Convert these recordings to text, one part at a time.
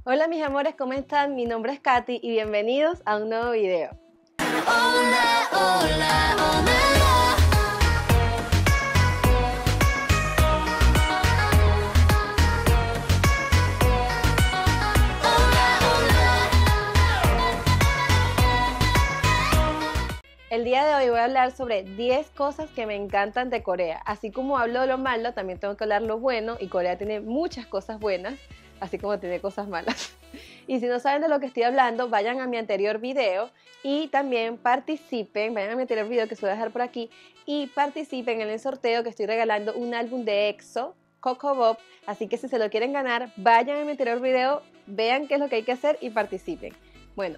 Hola mis amores, ¿cómo están? Mi nombre es Katy y bienvenidos a un nuevo video. Hola, hola, hola. El día de hoy voy a hablar sobre 10 cosas que me encantan de Corea. Así como hablo de lo malo, también tengo que hablar lo bueno, y Corea tiene muchas cosas buenas, así como tiene cosas malas. Y si no saben de lo que estoy hablando, vayan a mi anterior video y también participen, vayan a mi anterior video que se voy a dejar por aquí, y participen en el sorteo que estoy regalando un álbum de EXO, Coco Bob. Así que si se lo quieren ganar, vayan a mi anterior video, vean qué es lo que hay que hacer y participen. Bueno.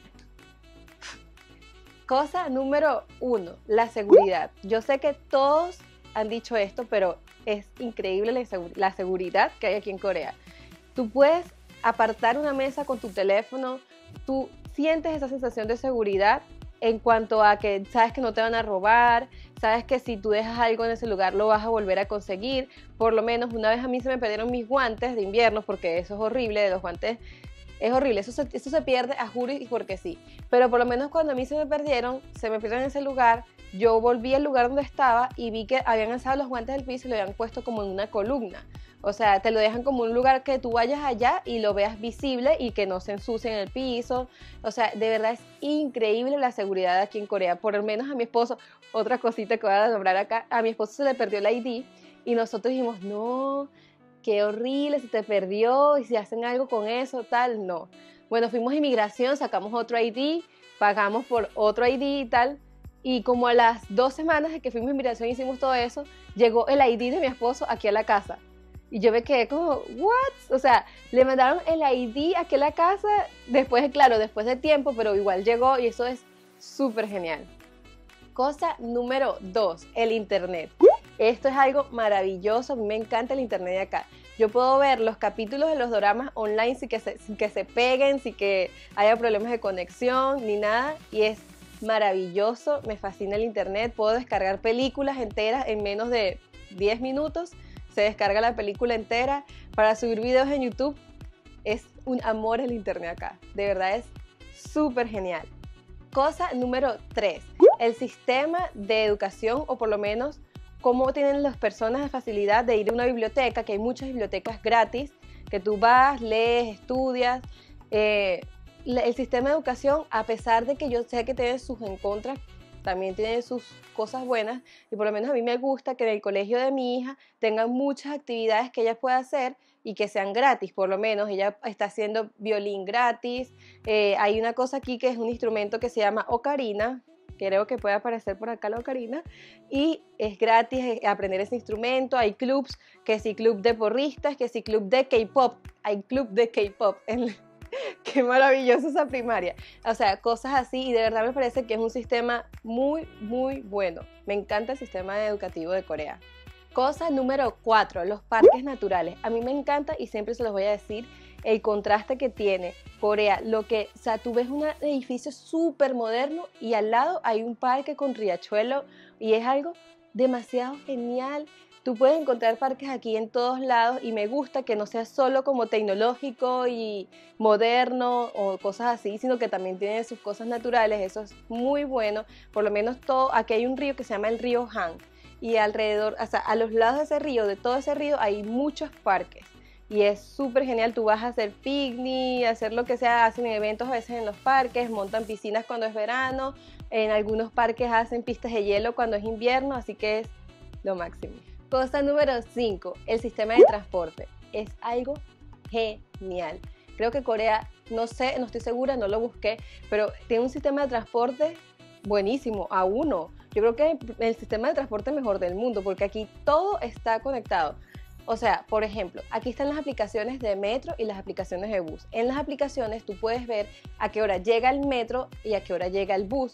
Cosa número 1, la seguridad. Yo sé que todos han dicho esto, pero es increíble la seguridad que hay aquí en Corea. Tú puedes apartar una mesa con tu teléfono, tú sientes esa sensación de seguridad en cuanto a que sabes que no te van a robar, sabes que si tú dejas algo en ese lugar lo vas a volver a conseguir. Por lo menos una vez a mí se me perdieron mis guantes de invierno, porque eso es horrible, de los guantes. Es horrible, eso se pierde a juro y porque sí. Pero por lo menos cuando a mí se me perdieron en ese lugar, yo volví al lugar donde estaba y vi que habían alzado los guantes del piso y lo habían puesto como en una columna. O sea, te lo dejan como un lugar que tú vayas allá y lo veas visible y que no se ensucie en el piso. O sea, de verdad es increíble la seguridad aquí en Corea. Por lo menos a mi esposo, otra cosita que voy a nombrar acá, a mi esposo se le perdió el ID y nosotros dijimos, no, qué horrible, se te perdió y si hacen algo con eso, tal, no. Bueno, fuimos a inmigración, sacamos otro ID, pagamos por otro ID y tal, y como a las 2 semanas de que fuimos a inmigración y hicimos todo eso, llegó el ID de mi esposo aquí a la casa. Y yo me quedé como, ¿what? O sea, le mandaron el ID aquí a la casa, después, claro, después de tiempo, pero igual llegó y eso es súper genial. Cosa número 2, el internet. Esto es algo maravilloso, a mí me encanta el internet de acá. Yo puedo ver los capítulos de los doramas online sin que se peguen, sin que haya problemas de conexión ni nada, y es maravilloso, me fascina el internet. Puedo descargar películas enteras en menos de 10 minutos, se descarga la película entera. Para subir videos en YouTube es un amor el internet acá, de verdad es súper genial. Cosa número 3, el sistema de educación, o por lo menos cómo tienen las personas la facilidad de ir a una biblioteca, que hay muchas bibliotecas gratis, que tú vas, lees, estudias. El sistema de educación, a pesar de que yo sé que tiene sus en contra, también tiene sus cosas buenas, y por lo menos a mí me gusta que en el colegio de mi hija tengan muchas actividades que ella pueda hacer y que sean gratis. Por lo menos ella está haciendo violín gratis, hay una cosa aquí que es un instrumento que se llama ocarina, creo que puede aparecer por acá la ocarina, y es gratis aprender ese instrumento. Hay clubs, que sí, club de porristas, que sí, club de K-pop, hay club de K-pop. Qué maravillosa esa primaria. O sea, cosas así, y de verdad me parece que es un sistema muy, muy bueno. Me encanta el sistema educativo de Corea. Cosa número 4, los parques naturales. A mí me encanta y siempre se los voy a decir el contraste que tiene Corea. O sea, tú ves un edificio súper moderno y al lado hay un parque con riachuelo y es algo demasiado genial. Tú puedes encontrar parques aquí en todos lados y me gusta que no sea solo como tecnológico y moderno o cosas así, sino que también tiene sus cosas naturales. Eso es muy bueno. Por lo menos aquí hay un río que se llama el río Han, y alrededor, o sea, a los lados de ese río, de todo ese río, hay muchos parques. Y es súper genial, tú vas a hacer picnic, hacer lo que sea, hacen eventos a veces en los parques, montan piscinas cuando es verano, en algunos parques hacen pistas de hielo cuando es invierno, así que es lo máximo. Cosa número 5, el sistema de transporte. Es algo genial. Creo que Corea, no sé, no estoy segura, no lo busqué, pero tiene un sistema de transporte buenísimo, a uno. Yo creo que el sistema de transporte mejor del mundo, porque aquí todo está conectado. O sea, por ejemplo, aquí están las aplicaciones de metro y las aplicaciones de bus. En las aplicaciones tú puedes ver a qué hora llega el metro y a qué hora llega el bus.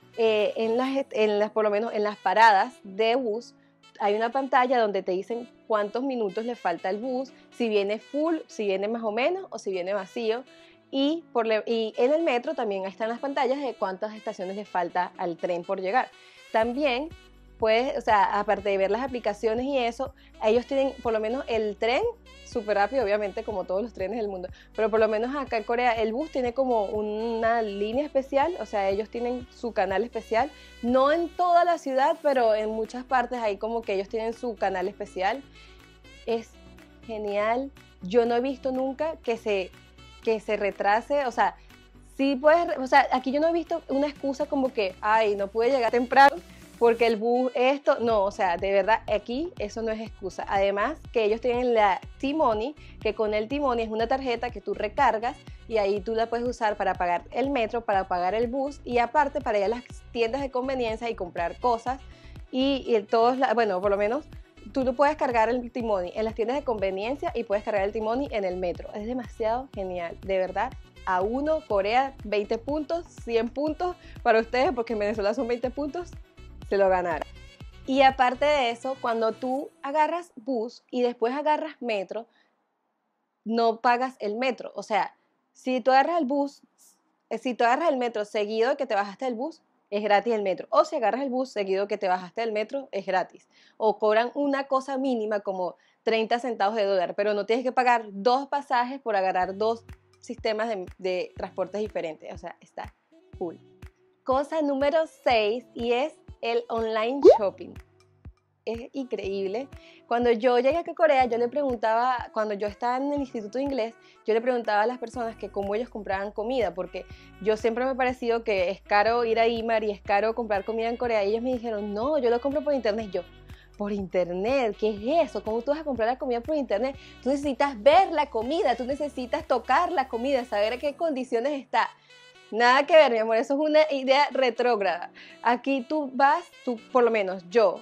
Por lo menos en las paradas de bus, hay una pantalla donde te dicen cuántos minutos le falta al bus, si viene full, si viene más o menos o si viene vacío. Y en el metro también están las pantallas de cuántas estaciones le falta al tren por llegar. También puedes, o sea, aparte de ver las aplicaciones y eso, ellos tienen por lo menos el tren súper rápido, obviamente, como todos los trenes del mundo, pero por lo menos acá en Corea el bus tiene como una línea especial, o sea, ellos tienen su canal especial, no en toda la ciudad, pero en muchas partes ahí como que ellos tienen su canal especial. Es genial. Yo no he visto nunca que se retrase, o sea, sí puedes, o sea, aquí yo no he visto una excusa como que, ay, no pude llegar temprano porque el bus esto, no, o sea, de verdad, aquí eso no es excusa. Además que ellos tienen la T-Money, que con el T-Money es una tarjeta que tú recargas y ahí tú la puedes usar para pagar el metro, para pagar el bus y aparte para ir a las tiendas de conveniencia y comprar cosas y todos, bueno, por lo menos tú no puedes cargar el T-Money en las tiendas de conveniencia y puedes cargar el T-Money en el metro. Es demasiado genial, de verdad. A uno, Corea, 20 puntos, 100 puntos para ustedes, porque en Venezuela son 20 puntos, se lo ganaron. Y aparte de eso, cuando tú agarras bus y después agarras metro, no pagas el metro. O sea, si tú agarras el bus, si tú agarras el metro seguido de que te bajaste del bus, es gratis el metro. O si agarras el bus seguido de que te bajaste del metro, es gratis. O cobran una cosa mínima como 30 centavos de dólar, pero no tienes que pagar 2 pasajes por agarrar 2 sistemas de transportes diferentes. O sea, está cool. Cosa número 6 y es el online shopping. Es increíble. Cuando yo llegué a Corea, yo le preguntaba, cuando yo estaba en el instituto de inglés, yo le preguntaba a las personas que cómo ellos compraban comida, porque yo siempre me ha parecido que es caro ir a Imar y es caro comprar comida en Corea. Y ellos me dijeron, no, yo lo compro por internet. Yo, por internet, ¿qué es eso? ¿Cómo tú vas a comprar la comida por internet? Tú necesitas ver la comida, tú necesitas tocar la comida, saber en qué condiciones está. Nada que ver, mi amor, eso es una idea retrógrada. Aquí tú vas, tú, por lo menos yo,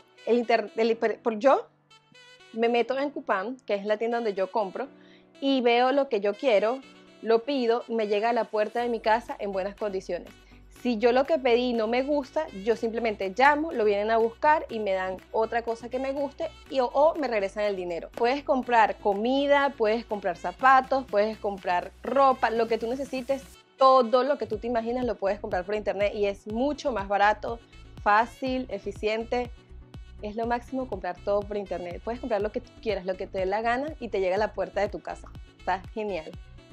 yo me meto en Coupang, que es la tienda donde yo compro, y veo lo que yo quiero, lo pido, me llega a la puerta de mi casa en buenas condiciones. Si yo lo que pedí no me gusta, yo simplemente llamo, lo vienen a buscar y me dan otra cosa que me guste o me regresan el dinero. Puedes comprar comida, puedes comprar zapatos, puedes comprar ropa, lo que tú necesites. Todo lo que tú te imaginas lo puedes comprar por internet y es mucho más barato, fácil, eficiente. Es lo máximo comprar todo por internet. Puedes comprar lo que tú quieras, lo que te dé la gana y te llega a la puerta de tu casa. Está genial.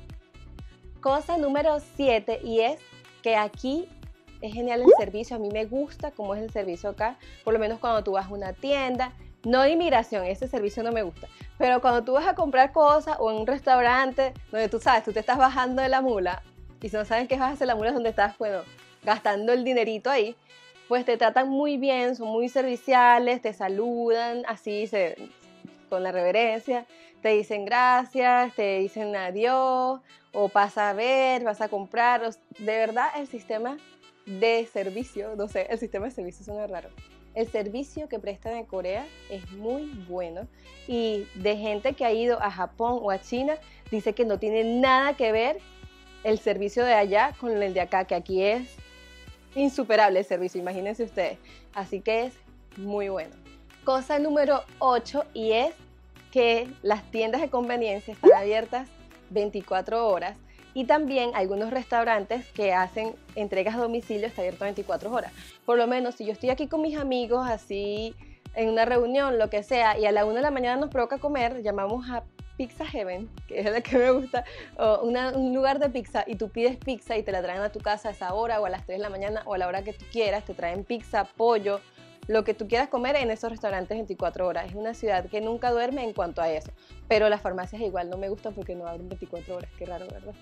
Cosa número 7 y es que aquí es genial el servicio. A mí me gusta cómo es el servicio acá. Por lo menos cuando tú vas a una tienda. No de inmigración, ese servicio no me gusta. Pero cuando tú vas a comprar cosas o en un restaurante donde tú sabes, tú te estás bajando de la mula y si no saben qué vas a hacer la mula es donde estás, bueno, gastando el dinerito ahí, pues te tratan muy bien, son muy serviciales, te saludan así, con la reverencia, te dicen gracias, te dicen adiós, o pasa a ver, vas a comprar. De verdad, el sistema de servicio, no sé, el sistema de servicio suena raro. El servicio que prestan en Corea es muy bueno y de gente que ha ido a Japón o a China, dice que no tiene nada que ver el servicio de allá con el de acá, que aquí es insuperable el servicio, imagínense ustedes. Así que es muy bueno. Cosa número 8 y es que las tiendas de conveniencia están abiertas 24 horas y también algunos restaurantes que hacen entregas a domicilio están abiertos 24 horas. Por lo menos si yo estoy aquí con mis amigos así en una reunión, lo que sea, y a la 1 de la mañana nos provoca comer, llamamos a Pizza Heaven, que es la que me gusta, o un lugar de pizza y tú pides pizza y te la traen a tu casa a esa hora o a las 3 de la mañana o a la hora que tú quieras, te traen pizza, pollo, lo que tú quieras comer en esos restaurantes 24 horas. Es una ciudad que nunca duerme en cuanto a eso, pero las farmacias igual no me gustan porque no abren 24 horas, qué raro, ¿verdad?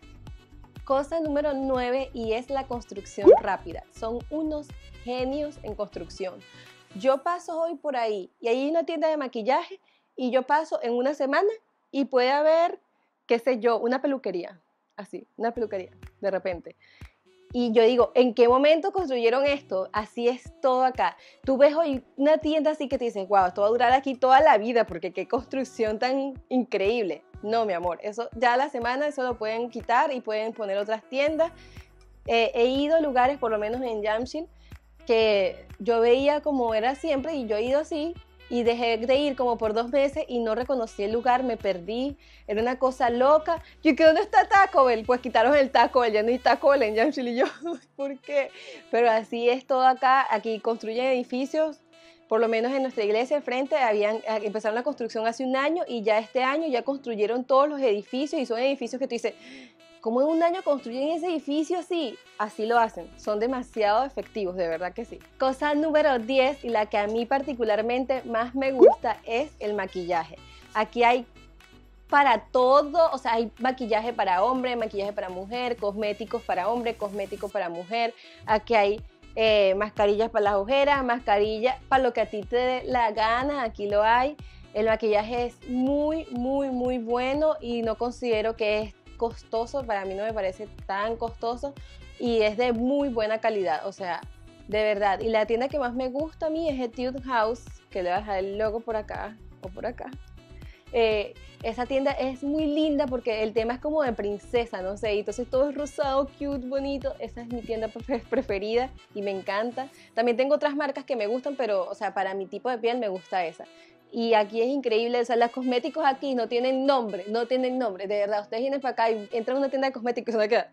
Cosa número 9 y es la construcción rápida. Son unos genios en construcción. Yo paso hoy por ahí y hay una tienda de maquillaje y yo paso en una semana y puede haber, qué sé yo, una peluquería, así, una peluquería, de repente. Y yo digo, ¿en qué momento construyeron esto? Así es todo acá. Tú ves hoy una tienda así que te dices, wow, esto va a durar aquí toda la vida porque qué construcción tan increíble. No, mi amor, eso ya a la semana eso lo pueden quitar y pueden poner otras tiendas. He ido a lugares, por lo menos en Yamshil, que yo veía como era siempre y yo he ido así y dejé de ir como por 2 meses y no reconocí el lugar, me perdí, era una cosa loca. Yo, ¿qué dónde está Taco Bell? Pues quitaron el Taco Bell, ya no hay Taco Bell en Yamshil y yo, ¿por qué? Pero así es todo acá, aquí construyen edificios por lo menos en nuestra iglesia al frente empezaron la construcción hace un año y ya este año ya construyeron todos los edificios y son edificios que tú dices, ¿cómo en un año construyen ese edificio así? Así lo hacen, son demasiado efectivos, de verdad que sí. Cosa número 10 y la que a mí particularmente más me gusta es el maquillaje. Aquí hay para todo, o sea, hay maquillaje para hombre, maquillaje para mujer, cosméticos para hombre, cosméticos para mujer. Aquí hay mascarillas para las ojeras, mascarillas para lo que a ti te dé la gana, aquí lo hay. El maquillaje es muy, muy, muy bueno y no considero que es costoso, para mí no me parece tan costoso y es de muy buena calidad, o sea, de verdad. Y la tienda que más me gusta a mí es Etude House, que le voy a dejar el logo por acá o por acá. Esa tienda es muy linda porque el tema es como de princesa, no sé, y entonces todo es rosado, cute, bonito. Esa es mi tienda preferida y me encanta. También tengo otras marcas que me gustan, pero, o sea, para mi tipo de piel me gusta esa. Y aquí es increíble, o sea, los cosméticos aquí no tienen nombre, de verdad. Ustedes vienen para acá y entran a una tienda de cosméticos y se van a quedar,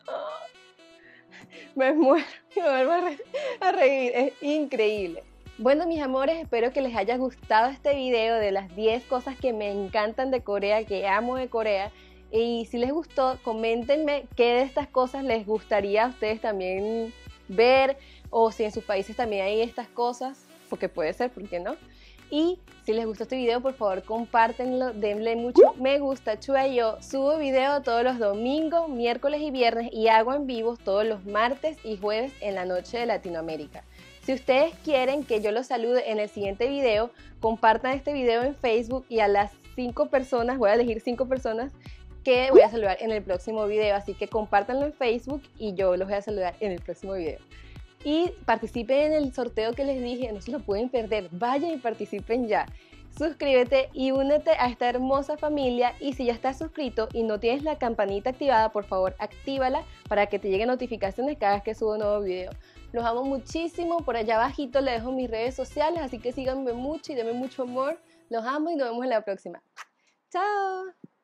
me muero, me vuelvo a reír, es increíble. Bueno, mis amores, espero que les haya gustado este video de las 10 cosas que me encantan de Corea, que amo de Corea. Y si les gustó, coméntenme qué de estas cosas les gustaría a ustedes también ver, o si en sus países también hay estas cosas, porque puede ser, ¿por qué no? Y si les gustó este video, por favor compártenlo, denle mucho me gusta. Chua, yo subo video todos los domingos, miércoles y viernes y hago en vivos todos los martes y jueves en la noche de Latinoamérica. Si ustedes quieren que yo los salude en el siguiente video, compartan este video en Facebook y a las 5 personas, voy a elegir 5 personas que voy a saludar en el próximo video. Así que compártanlo en Facebook y yo los voy a saludar en el próximo video. Y participen en el sorteo que les dije, no se lo pueden perder, vayan y participen ya. Suscríbete y únete a esta hermosa familia y si ya estás suscrito y no tienes la campanita activada, por favor actívala para que te lleguen notificaciones cada vez que subo un nuevo video. Los amo muchísimo, por allá abajito les dejo mis redes sociales, así que síganme mucho y denme mucho amor. Los amo y nos vemos en la próxima. ¡Chao!